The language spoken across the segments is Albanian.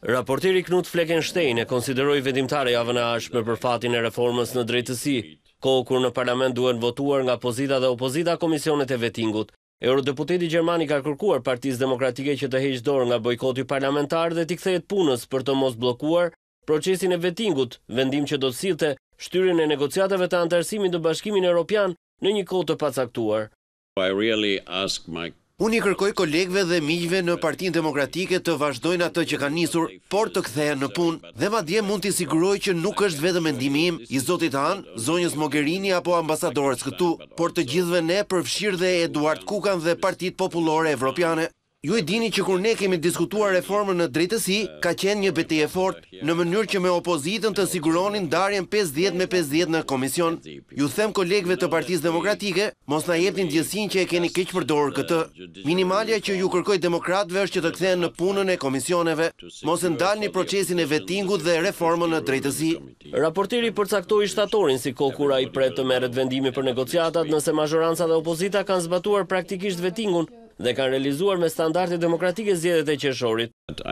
Raporteri Knut Fleckenstein e konsideroi vendimtare javën e ardhshme për fatin e reformës në drejtësi, kohë kur në parlament duhen votuar nga pozita dhe opozita komisionet e vetingut. Eurodeputeti gjermani ka kërkuar Partisë Demokratike që të heqë dorë nga bojkoti parlamentar dhe t'i kthehet punës për të mos bllokuar procesin e vetingut, vendim që do të sillte shtyrjen e negociatave të anëtarësimit në Bashkimin Evropian në një kohë të pacaktuar. Unë i kërkoj kolegëve dhe miqve në Partinë Demokratike të vazhdojnë atë që kanë nisur, por të kthehen në punë, dhe madje mund t'i siguroj që nuk është vetëm mendimi im, i zotit Han, zonjës Mogherini apo ambasadorës këtu, por të gjithëve ne, përfshirë dhe Eduard Kukan dhe Partitë Popullore Evropiane. Ju e dini që kur ne kemi diskutuar reformën në drejtësi, ka qenë një betejë fortë, në mënyrë që me opozitën të siguronin ndarjen 50-50 në komision. Ju them kolegëve të Partisë Demokratike, mos na jepni ndjesinë që e keni keq përdorur këtë. Minimalja që ju kërkoj demokratëve është që të kthehen në punën e komisioneve, mos e ndalni procesin e vetingut dhe reformën në drejtësi. Raporteri përcaktoi shtatorin si kohë kur ai pret të merret vendimi për negociatat nëse mazhoranca dhe opozita kanë zbatuar praktikisht vetingun dhe kanë realizuar me standarde demokratike zgjedhjet e qershorit.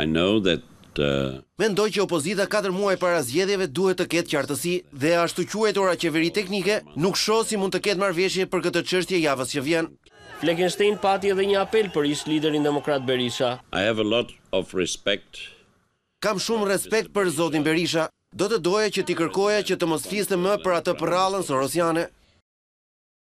Mendoj që opozita 4 muaj para zgjedhjeve duhet të ketë qartësi dhe ashtu quajtura qeveri teknike nuk shoh si mund të ketë marrëveshje për këtë çështje javës që vjen. Fleckenstein pati edhe një apel për ish liderin demokrat Berisha. Kam shumë respekt për zotin Berisha. Do të doja që t'i kërkoja që të mos fliste më për atë përrallën sorosiane.